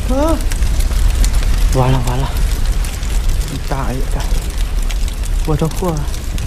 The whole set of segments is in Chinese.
啊！完了完了！你大爷的！我这货！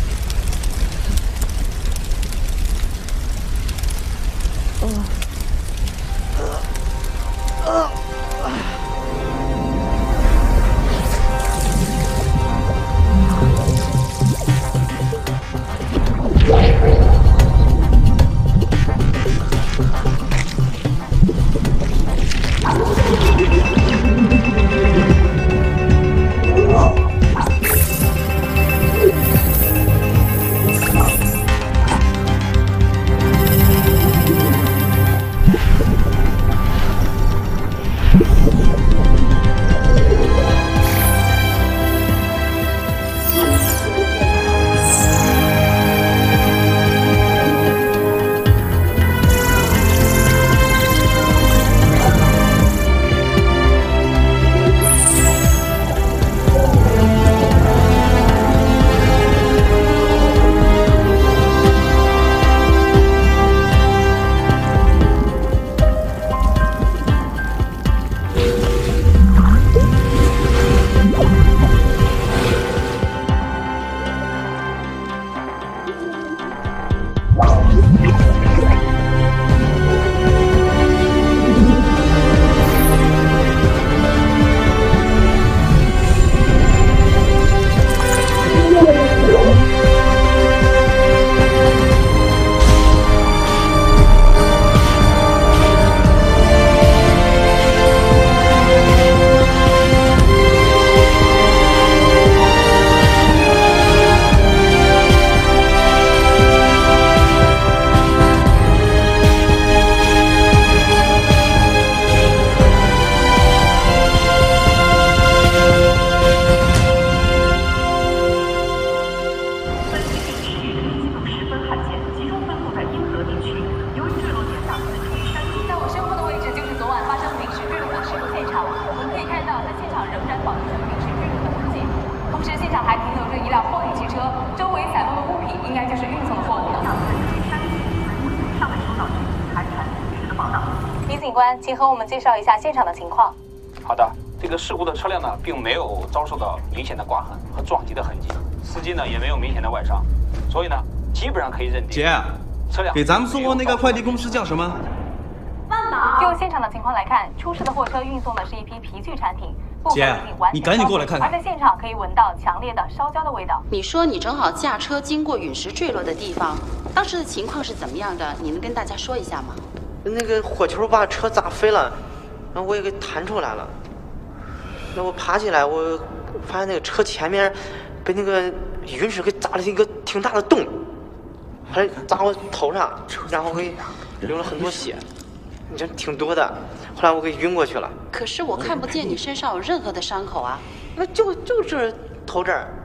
请和我们介绍一下现场的情况。 好的，这个事故的车辆呢，并没有遭受到明显的刮痕和撞击的痕迹，司机呢也没有明显的外伤，所以呢，基本上可以认定。 姐， 车辆给咱们送货那个快递公司叫什么？ 万能。就现场的情况来看，出事的货车运送的是一批皮具产品，部分已经完全你赶紧过来看看。 而在现场可以闻到强烈的烧焦的味道。 你说你正好驾车经过陨石坠落的地方，当时的情况是怎么样的？你能跟大家说一下吗？ 那个火球把车砸飞了，然后我也给弹出来了。那我爬起来，我发现那个车前面被那个陨石给砸了一个挺大的洞，还砸我头上，然后给流了很多血，你这挺多的。后来我给晕过去了。 可是我看不见你身上有任何的伤口啊。 那就是头这儿，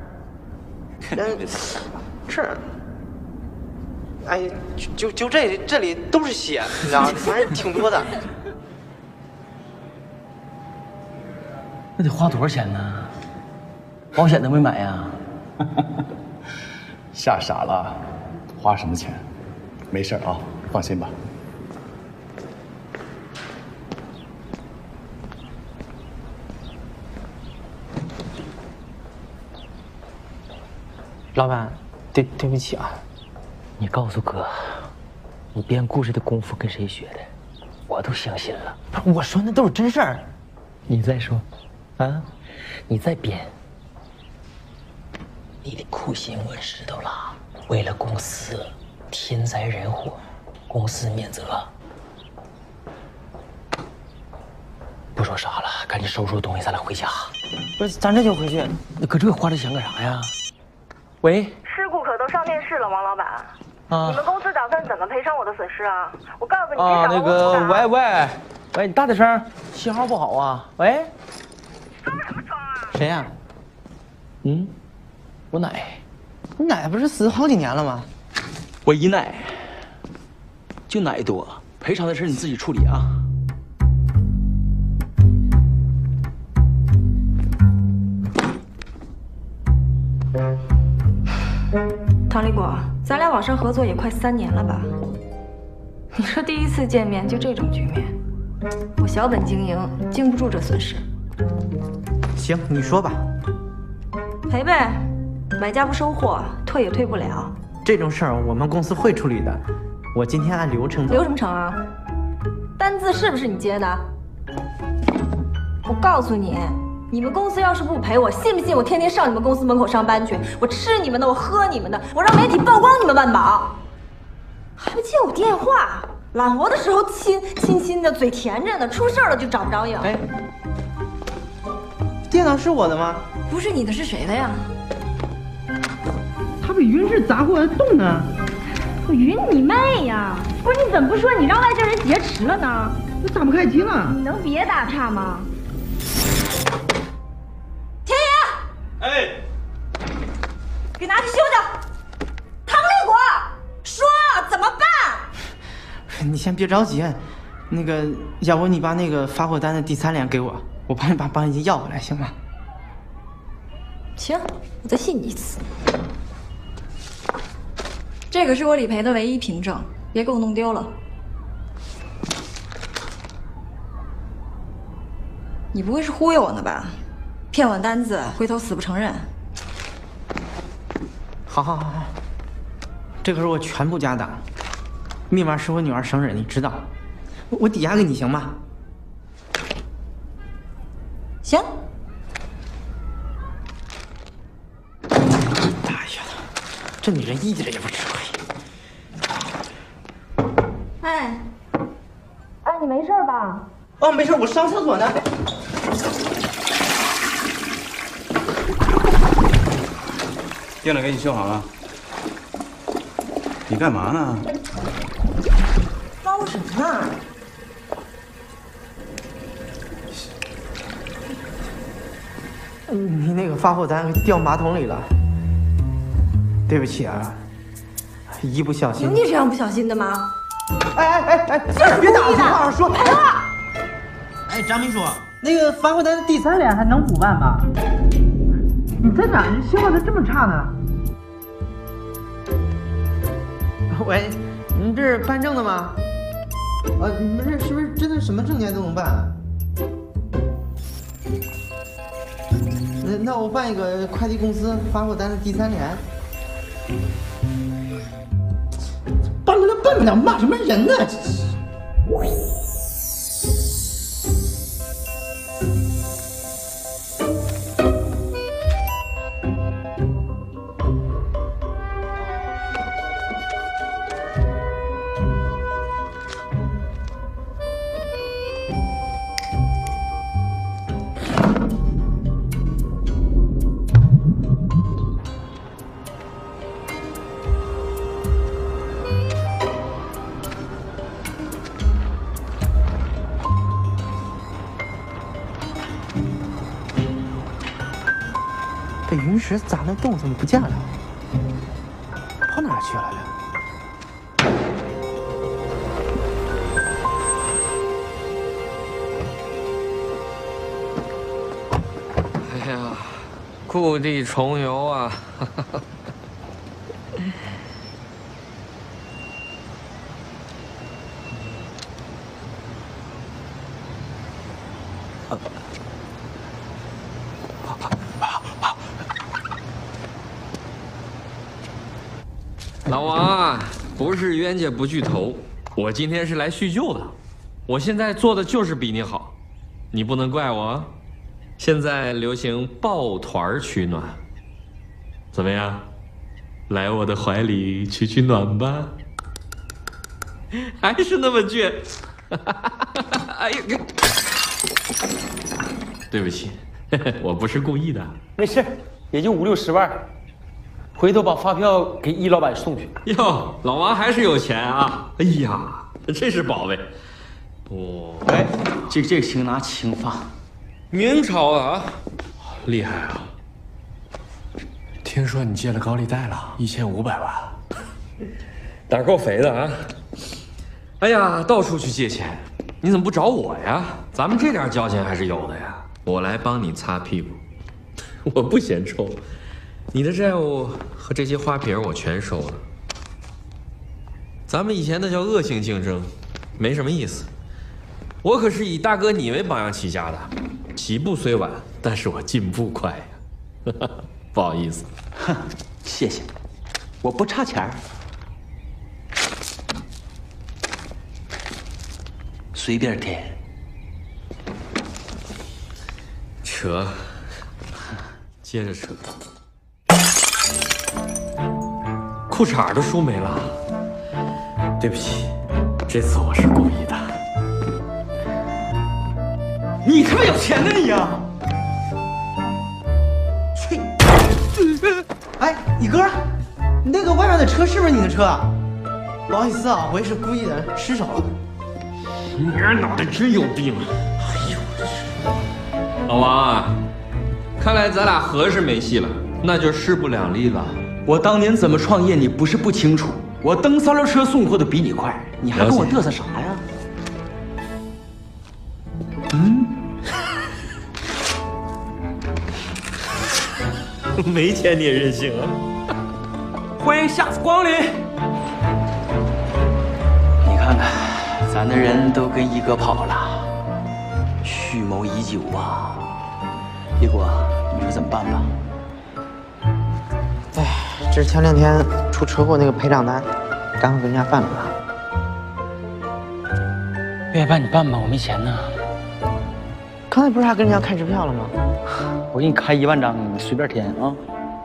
这儿。哎，就这里都是血，你知道吗？反正挺多的。 那得花多少钱呢？保险都没买呀？ 吓傻了，花什么钱？没事啊，放心吧。 老板，对不起啊。你告诉哥，你编故事的功夫跟谁学的？我都相信了。我说那都是真事儿。你再说，啊，你再编。你的苦心我知道了，为了公司，天灾人祸，公司免责。不说啥了，赶紧收拾东西，咱俩回家。 不是，咱这就回去。 那搁这花这钱干啥呀？喂， 事故可都上电视了，王老板。你们公司打算怎么赔偿我的损失啊？我告诉你， 那个，喂，你大点声，信号不好啊。喂， 装什么装啊？ 谁呀？我奶。 你奶不是死好几年了吗？ 我姨奶，就奶多，赔偿的事你自己处理啊。 唐立国，咱俩网上合作也快3年了吧？你说第一次见面就这种局面， 我小本经营，经不住这损失。 行，你说吧。 赔呗，买家不收货，退也退不了。 这种事儿我们公司会处理的。我今天按流程走。 流什么程啊？单子是不是你接的？我告诉你，你们公司要是不赔我，信不信我天天上你们公司门口上班去？我吃你们的，我喝你们的，我让媒体曝光你们万宝。还不接我电话？揽活的时候亲的，嘴甜着呢，出事了就找不着影。 哎，电脑是我的吗？ 不是你的是谁的呀？ 他被云氏砸过洞呢。 我云你妹呀！不是你怎么不说你让外星人劫持了呢？ 我打不开机了。 你能别打岔吗？田野， 哎， 给拿去修修。唐立国，说怎么办？ 你先别着急，那个，要不你把那个发货单的第3联给我，我帮你把保险金要回来，行吗？ 行，我再信你一次。这个是我理赔的唯一凭证，别给我弄丢了。你不会是忽悠我呢吧？骗我单子，回头死不承认。 好，这个是我全部家当，密码是我女儿生日，你知道。我抵押给你行吗？ 行。 哎呀，这女人一点也不吃亏。 哎，你没事吧？ 哦，没事，我上厕所呢。 电脑给你修好了。你干嘛呢？ 捞什么呢？ 你那个发货单掉马桶里了，对不起啊，一不小心。 有你这样不小心的吗？ 哎，别打了，话上说。 赔了。 哎，张秘书，那个发货单的第3联还能补办吗？你在哪？你修的这么差呢？喂，你这是办证的吗？你们这是不是真的什么证件都能办啊？那我办一个快递公司发货单的第3联。办不了，骂什么人呢？这云石砸那洞怎么不见了？跑哪儿去了？ 哎呀，故地重游啊！老王啊，不是冤家不聚头，我今天是来叙旧的。我现在做的就是比你好，你不能怪我。现在流行抱团取暖，怎么样？来我的怀里取暖吧。还是那么倔。哎呀，对不起，我不是故意的。 没事，也就5、60万。回头把发票给易老板送去。 哟，老王还是有钱啊！哎呀，这是宝贝。哦， 哎，这个请拿轻发。 明朝的啊，厉害啊！ 听说你借了高利贷了，1500万， 胆够肥的啊！哎呀，到处去借钱，你怎么不找我呀？咱们这点交情还是有的呀。我来帮你擦屁股，我不嫌臭。你的债务和这些花瓶我全收了。咱们以前那叫恶性竞争，没什么意思。 我可是以大哥你为榜样起家的，起步虽晚，但是我进步快呀。不好意思， 哼，谢谢，我不差钱儿。随便填。 扯，接着扯。裤衩都输没了，对不起，这次我是故意的。 你他妈有钱呢你呀！ 去！哎，你哥，那个外面的车是不是你的车啊？不好意思啊，我也是故意的，失手了。 你儿脑袋真有病！哎呦，这是。老王啊，看来咱俩合是没戏了，那就势不两立了。 我当年怎么创业，你不是不清楚。我蹬三轮车送货都比你快，你还跟我嘚瑟啥呀？嗯， 没钱你也任性啊！ 欢迎下次光临。你看看，咱的人都跟一哥跑了，蓄谋已久啊。叶果，你说怎么办吧？ 哎，这是前2天出车祸那个赔偿单，刚好跟人家办了吧。 愿意办你办吧，我没钱呢。 刚才不是还跟人家开支票了吗？ 我给你开1万张，你随便填啊。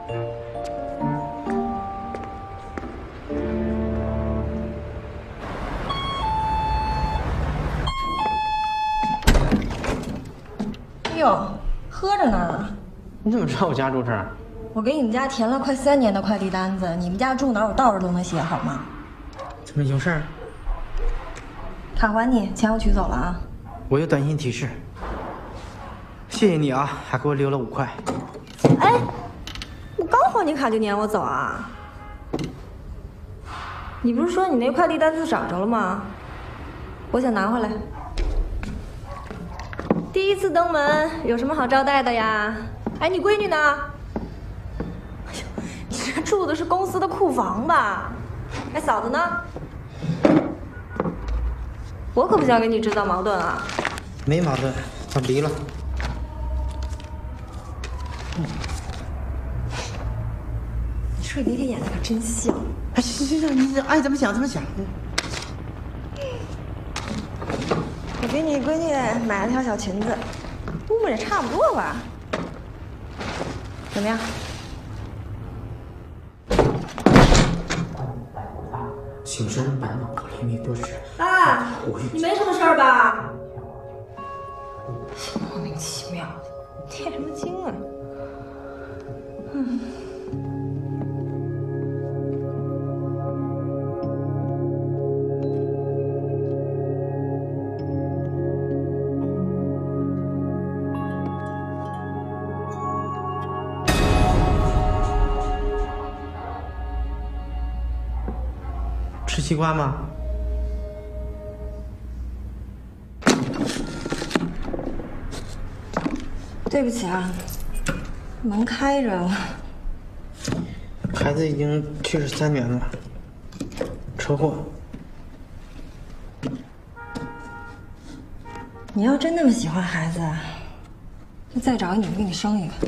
哟，喝着呢。 你怎么知道我家住这儿？ 我给你们家填了快3年的快递单子，你们家住哪儿我到处都能写，好吗？ 怎么有事儿？ 卡还你，钱我取走了啊。 我有短信提示。谢谢你啊，还给我留了5块。 哎，我刚还你卡就撵我走啊？你不是说你那快递单子找着了吗？我想拿回来。第1次登门，有什么好招待的呀？哎，你闺女呢？哎呦，你这住的是公司的库房吧？哎，嫂子呢？我可不想跟你制造矛盾啊。 没矛盾，我离了。 你这离离演的可真像。 哎，行，你爱怎么想怎么想。 我给你闺女买了条小裙子，估摸着差不多吧？怎么样？ 请深白马格雷米多士。 啊，你没什么事儿吧？莫名其妙的，念什么经啊？嗯。 吃西瓜吗？ 对不起啊，门开着了。 孩子已经去世3年了，车祸。 你要真那么喜欢孩子，就再找个女的给你生一个。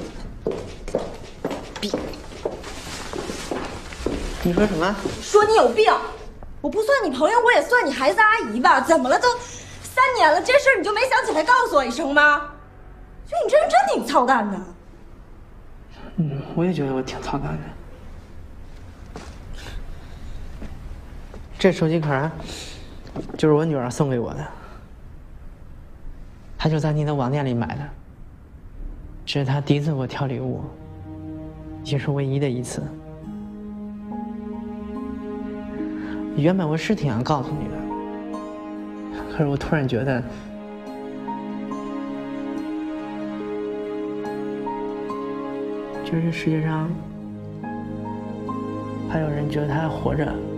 你说什么？ 说你有病！我不算你朋友，我也算你孩子阿姨吧？怎么了？都3年了，这事儿你就没想起来告诉我一声吗？就你这人真挺操蛋的。 我也觉得我挺操蛋的。这手机壳就是我女儿送给我的，她就在你的网店里买的。这是她第1次给我挑礼物，也是唯一的一次。原本我是挺想告诉你的，可是我突然觉得，就是世界上还有人觉得他还活着。